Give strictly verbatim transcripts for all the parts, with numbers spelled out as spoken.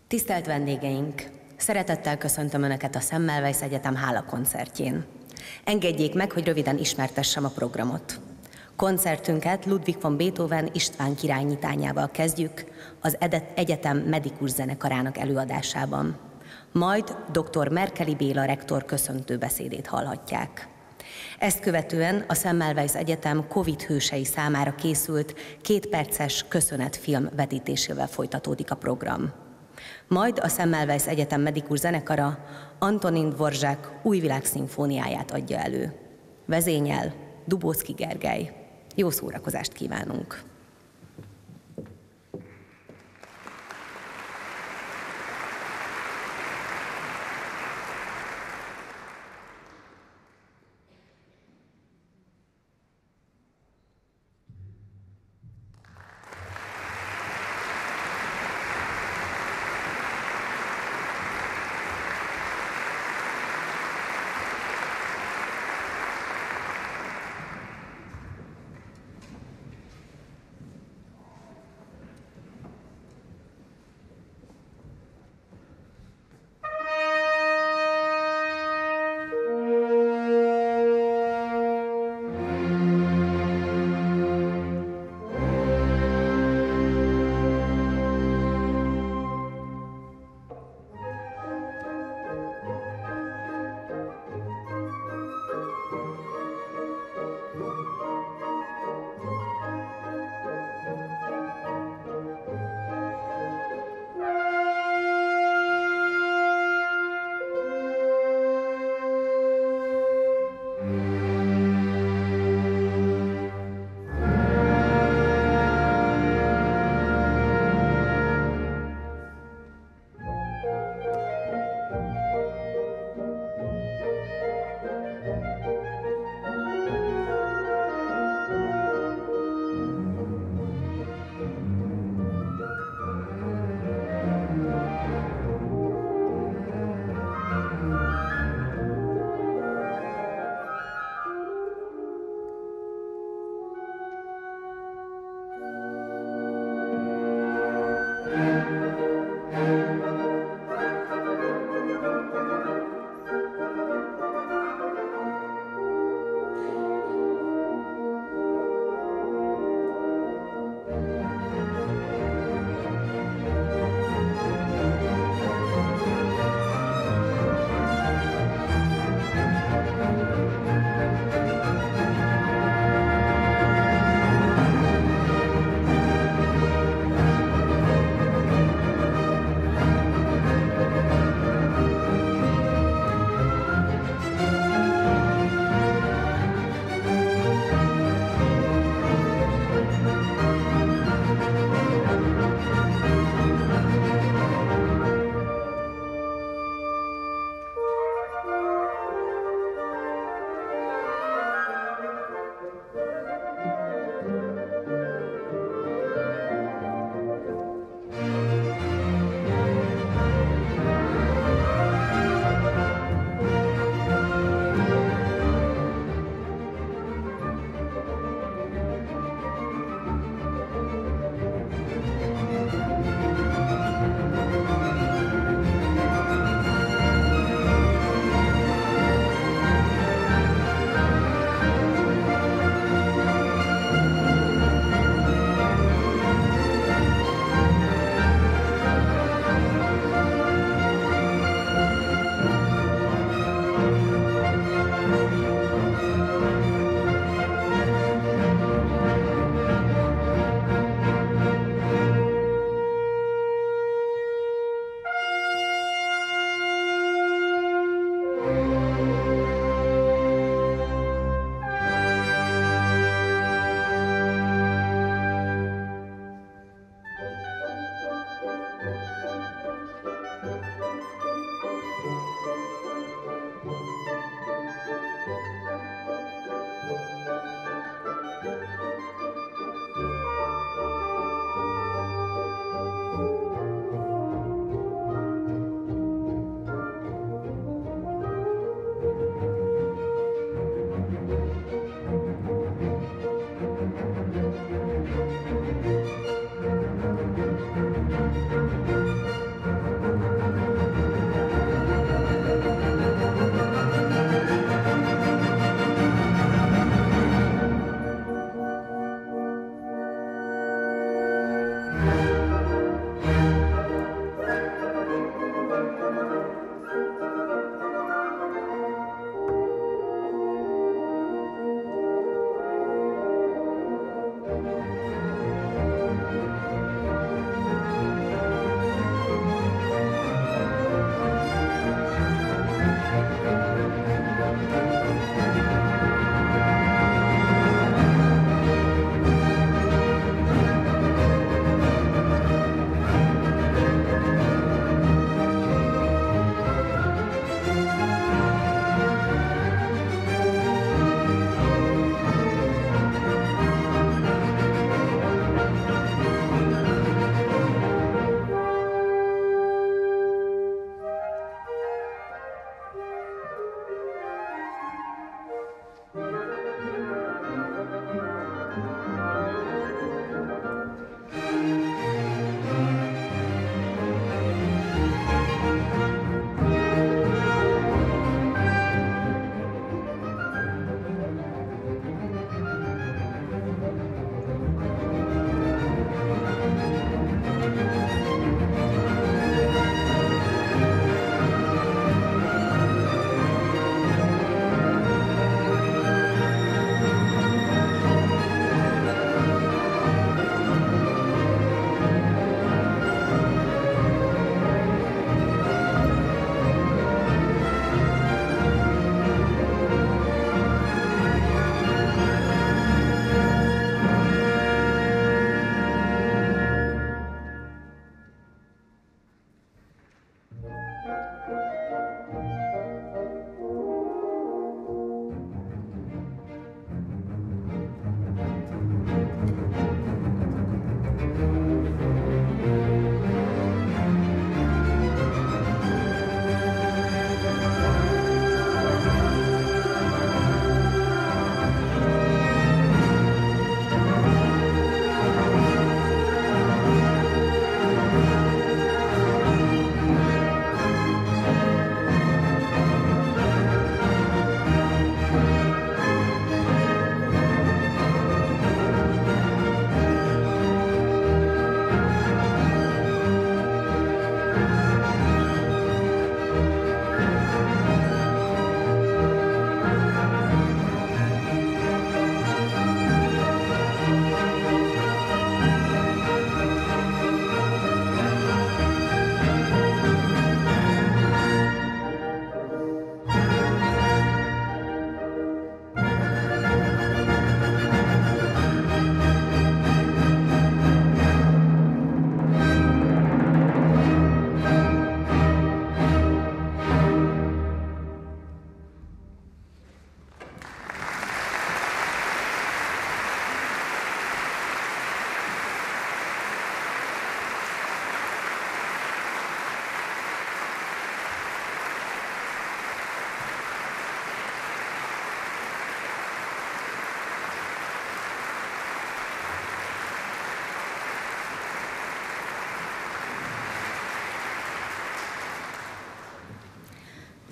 Tisztelt vendégeink! Szeretettel köszöntöm Önöket a Semmelweis Egyetem hála koncertjén. Engedjék meg, hogy röviden ismertessem a programot. Koncertünket Ludwig von Beethoven István király nyitányával kezdjük az egyetem medikus zenekarának előadásában. Majd doktor Merkeli Béla rektor köszöntő beszédét hallhatják. Ezt követően a Semmelweis Egyetem Covid hősei számára készült kétperces köszönetfilm vetítésével folytatódik a program. Majd a Semmelweis Egyetem medikus zenekara Antonin Dvorak új világszimfóniáját adja elő. Vezényel Dubóczky Gergely. Jó szórakozást kívánunk!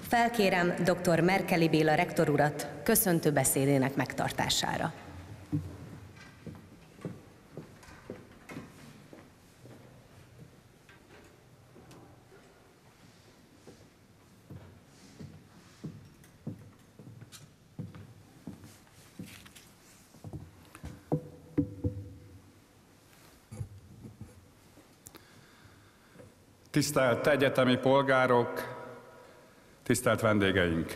Felkérem dr. Merkeli Béla rektor urat köszöntő beszédének megtartására. Tisztelt egyetemi polgárok, tisztelt vendégeink!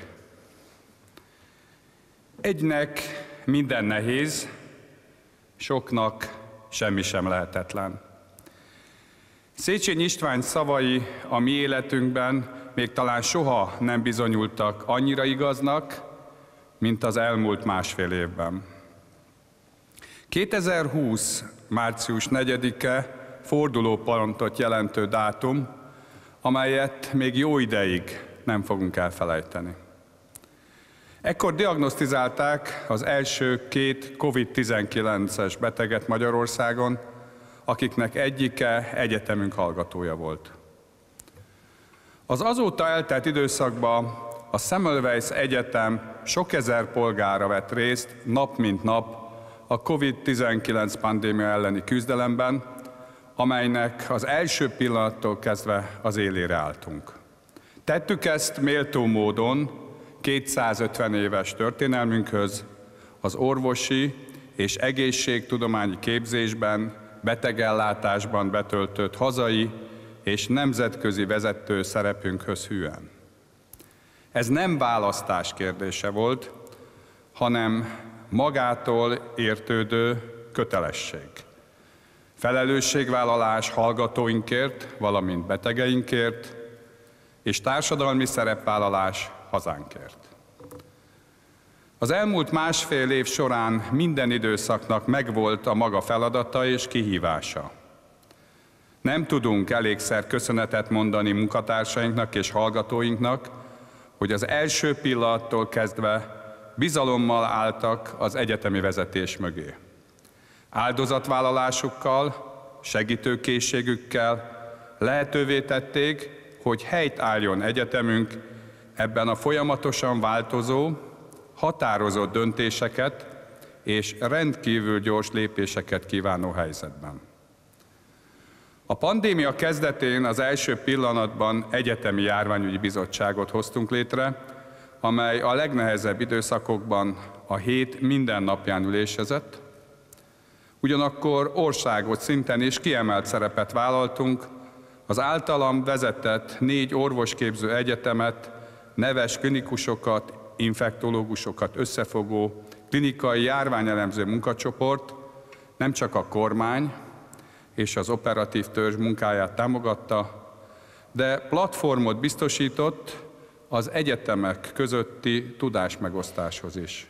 Egynek minden nehéz, soknak semmi sem lehetetlen. Széchenyi István szavai a mi életünkben még talán soha nem bizonyultak annyira igaznak, mint az elmúlt másfél évben. kétezer-húsz. március negyedike fordulópontot jelentő dátum, amelyet még jó ideig nem fogunk elfelejteni. Ekkor diagnosztizálták az első két kovid tizenkilences beteget Magyarországon, akiknek egyike egyetemünk hallgatója volt. Az azóta eltelt időszakban a Semmelweis Egyetem sok ezer polgára vett részt nap mint nap a kovid tizenkilenc pandémia elleni küzdelemben, amelynek az első pillanattól kezdve az élére álltunk. Tettük ezt méltó módon kétszázötven éves történelmünkhöz, az orvosi és egészségtudományi képzésben, betegellátásban betöltött hazai és nemzetközi vezető szerepünkhöz hűen. Ez nem választás kérdése volt, hanem magától értődő kötelesség. Felelősségvállalás hallgatóinkért, valamint betegeinkért, és társadalmi szerepvállalás hazánkért. Az elmúlt másfél év során minden időszaknak megvolt a maga feladata és kihívása. Nem tudunk elégszer köszönetet mondani munkatársainknak és hallgatóinknak, hogy az első pillanattól kezdve bizalommal álltak az egyetemi vezetés mögé. Áldozatvállalásukkal, segítőkészségükkel lehetővé tették, hogy helyt álljon egyetemünk ebben a folyamatosan változó, határozott döntéseket és rendkívül gyors lépéseket kívánó helyzetben. A pandémia kezdetén az első pillanatban egyetemi járványügyi bizottságot hoztunk létre, amely a legnehezebb időszakokban a hét minden napján ülésezett. Ugyanakkor országos szinten is kiemelt szerepet vállaltunk, az általam vezetett négy orvosképző egyetemet, neves klinikusokat, infektológusokat összefogó klinikai járványelemző munkacsoport nem csak a kormány és az operatív törzs munkáját támogatta, de platformot biztosított az egyetemek közötti tudásmegosztáshoz is.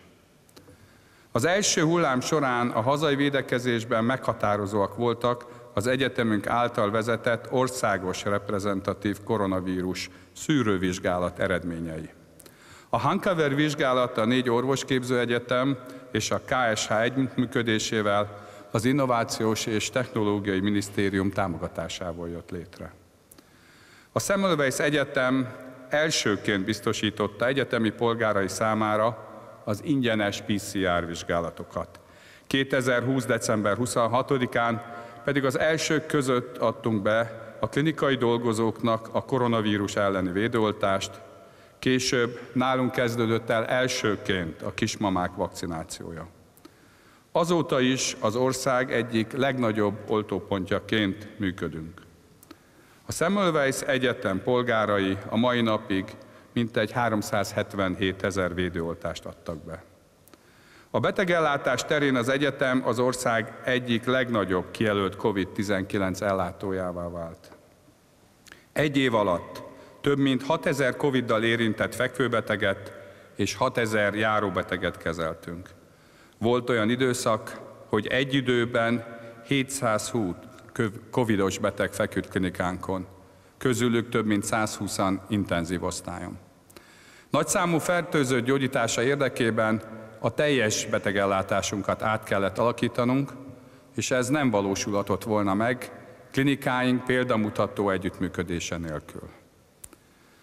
Az első hullám során a hazai védekezésben meghatározóak voltak az egyetemünk által vezetett országos reprezentatív koronavírus szűrővizsgálat eredményei. A Hancover vizsgálat a négy orvosképző egyetem és a ká es há együttműködésével az Innovációs és Technológiai Minisztérium támogatásával jött létre. A Semmelweis Egyetem elsőként biztosította egyetemi polgárai számára az ingyenes pé cé er vizsgálatokat. kétezer-húsz. december huszonhatodikán pedig az elsők között adtunk be a klinikai dolgozóknak a koronavírus elleni védőoltást, később nálunk kezdődött el elsőként a kismamák vakcinációja. Azóta is az ország egyik legnagyobb oltópontjaként működünk. A Semmelweis Egyetem polgárai a mai napig mintegy háromszázhetvenhét ezer védőoltást adtak be. A betegellátás terén az egyetem az ország egyik legnagyobb kijelölt kovid tizenkilenc ellátójává vált. Egy év alatt több mint hatezer koviddal érintett fekvőbeteget és hatezer járóbeteget kezeltünk. Volt olyan időszak, hogy egy időben hétszázhúsz covidos beteg feküdt klinikánkon, közülük több mint százhúszan intenzív osztályon. Nagyszámú fertőzött gyógyítása érdekében a teljes betegellátásunkat át kellett alakítanunk, és ez nem valósulhatott volna meg klinikáink példamutató együttműködése nélkül.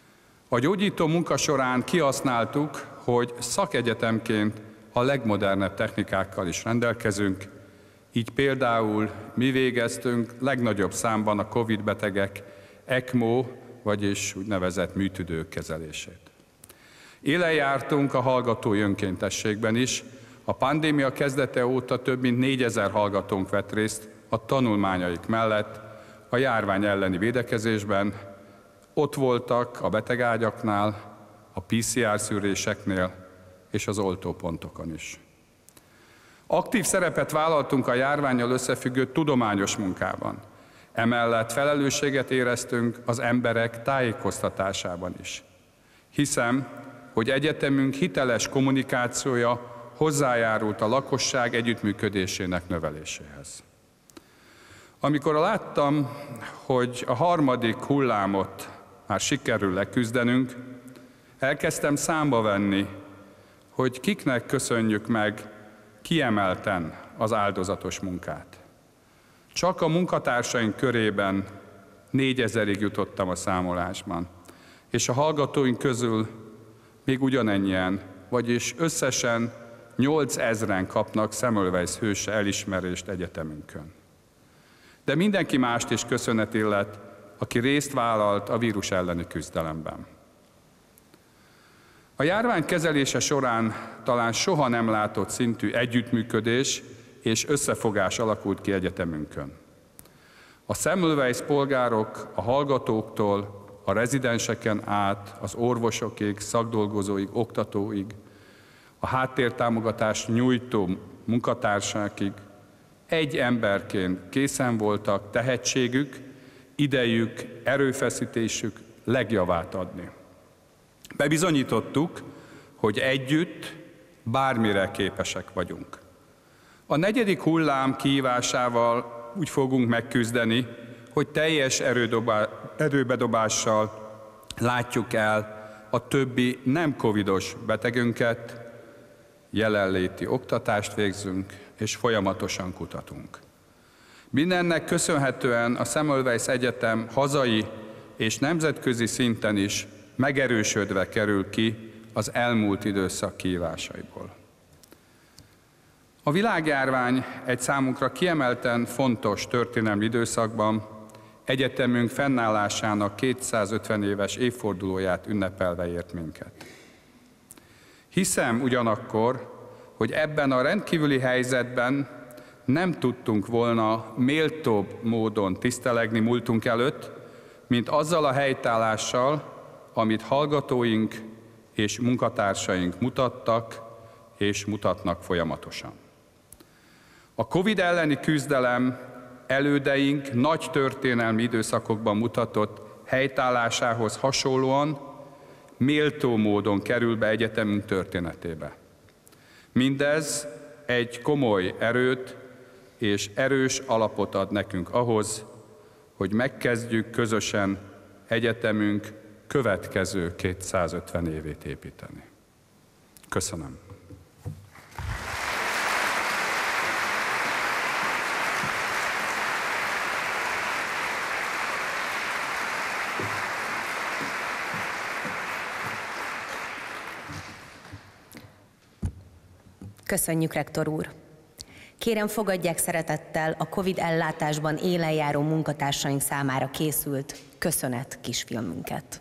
A gyógyító munka során kihasználtuk, hogy szakegyetemként a legmodernebb technikákkal is rendelkezünk, így például mi végeztünk legnagyobb számban a Covid betegek ECMO, vagyis úgynevezett műtüdők kezelését. Élen jártunk a hallgatói önkéntességben is. A pandémia kezdete óta több mint négyezer hallgatónk vett részt a tanulmányaik mellett a járvány elleni védekezésben. Ott voltak a betegágyaknál, a pé cé er szűréseknél és az oltópontokon is. Aktív szerepet vállaltunk a járvánnyal összefüggő tudományos munkában. Emellett felelősséget éreztünk az emberek tájékoztatásában is. Hiszem, hogy egyetemünk hiteles kommunikációja hozzájárult a lakosság együttműködésének növeléséhez. Amikor láttam, hogy a harmadik hullámot már sikerül leküzdenünk, elkezdtem számba venni, hogy kiknek köszönjük meg kiemelten az áldozatos munkát. Csak a munkatársaink körében négyezerig jutottam a számolásban, és a hallgatóink közül még ugyanennyien, vagyis összesen nyolcezren kapnak Semmelweis hőse elismerést egyetemünkön. De mindenki mást is köszönet illet, aki részt vállalt a vírus elleni küzdelemben. A járvány kezelése során talán soha nem látott szintű együttműködés és összefogás alakult ki egyetemünkön. A Semmelweis polgárok a hallgatóktól, a rezidenseken át, az orvosokig, szakdolgozóig, oktatóig, a háttértámogatást nyújtó munkatársákig egy emberként készen voltak tehetségük, idejük, erőfeszítésük legjavát adni. Bebizonyítottuk, hogy együtt bármire képesek vagyunk. A negyedik hullám kihívásával úgy fogunk megküzdeni, hogy teljes erőbedobással látjuk el a többi nem covidos betegünket, jelenléti oktatást végzünk, és folyamatosan kutatunk. Mindennek köszönhetően a Semmelweis Egyetem hazai és nemzetközi szinten is megerősödve kerül ki az elmúlt időszak kihívásaiból. A világjárvány egy számunkra kiemelten fontos történelmi időszakban egyetemünk fennállásának kétszázötven éves évfordulóját ünnepelve ért minket. Hiszem ugyanakkor, hogy ebben a rendkívüli helyzetben nem tudtunk volna méltóbb módon tisztelegni múltunk előtt, mint azzal a helytállással, amit hallgatóink és munkatársaink mutattak és mutatnak folyamatosan. A Covid elleni küzdelem elődeink nagy történelmi időszakokban mutatott helytállásához hasonlóan méltó módon kerül be egyetemünk történetébe. Mindez egy komoly erőt és erős alapot ad nekünk ahhoz, hogy megkezdjük közösen egyetemünk következő kétszázötven évét építeni. Köszönöm. Köszönjük, rektor úr! Kérem, fogadják szeretettel a Covid ellátásban élen járó munkatársaink számára készült köszönet kisfilmünket.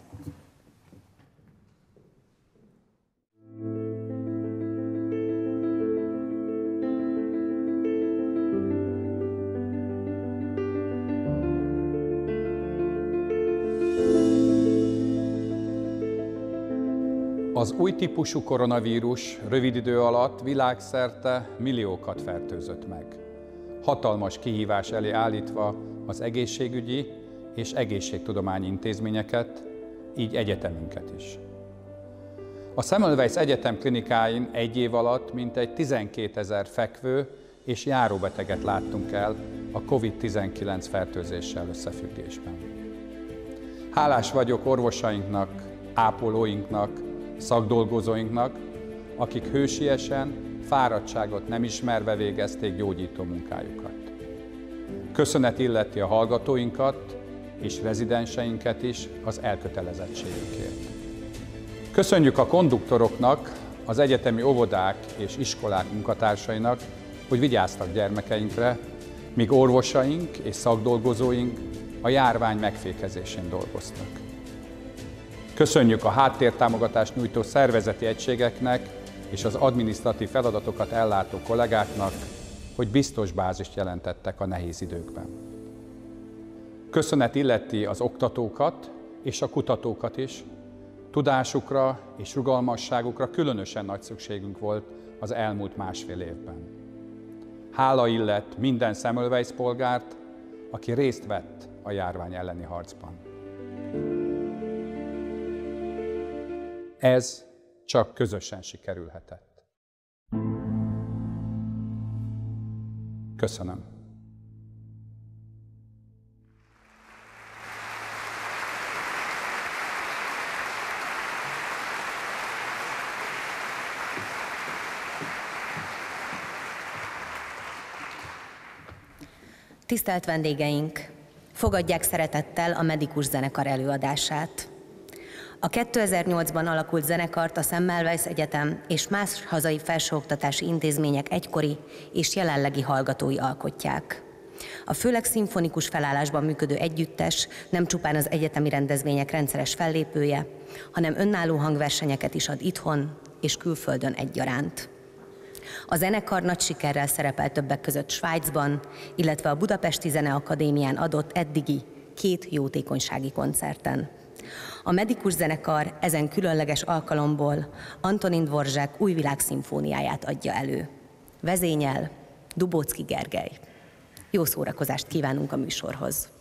Az új típusú koronavírus rövid idő alatt világszerte milliókat fertőzött meg. Hatalmas kihívás elé állítva az egészségügyi és egészségtudományi intézményeket, így egyetemünket is. A Semmelweis Egyetem klinikáin egy év alatt mintegy tizenkétezer fekvő és járóbeteget láttunk el a Covid tizenkilenc fertőzéssel összefüggésben. Hálás vagyok orvosainknak, ápolóinknak, szakdolgozóinknak, akik hősiesen, fáradtságot nem ismerve végezték gyógyító munkájukat. Köszönet illeti a hallgatóinkat és rezidenseinket is az elkötelezettségükért. Köszönjük a konduktoroknak, az egyetemi óvodák és iskolák munkatársainak, hogy vigyáztak gyermekeinkre, míg orvosaink és szakdolgozóink a járvány megfékezésén dolgoztak. Köszönjük a háttértámogatást nyújtó szervezeti egységeknek és az adminisztratív feladatokat ellátó kollégáknak, hogy biztos bázist jelentettek a nehéz időkben. Köszönet illeti az oktatókat és a kutatókat is. Tudásukra és rugalmasságukra különösen nagy szükségünk volt az elmúlt másfél évben. Hála illet minden Semmelweis polgárt, aki részt vett a járvány elleni harcban. Ez csak közösen sikerülhetett. Köszönöm. Tisztelt vendégeink! Fogadják szeretettel a Medikus zenekar előadását. A kétezer-nyolcban alakult zenekart a Semmelweis Egyetem és más hazai felsőoktatási intézmények egykori és jelenlegi hallgatói alkotják. A főleg szimfonikus felállásban működő együttes nem csupán az egyetemi rendezvények rendszeres fellépője, hanem önálló hangversenyeket is ad itthon és külföldön egyaránt. A zenekar nagy sikerrel szerepel többek között Svájcban, illetve a Budapesti Zeneakadémián adott eddigi két jótékonysági koncerten. A Medikus zenekar ezen különleges alkalomból Antonin Dvorzsák új világszimfóniáját adja elő. Vezényel Dubóczky Gergely. Jó szórakozást kívánunk a műsorhoz!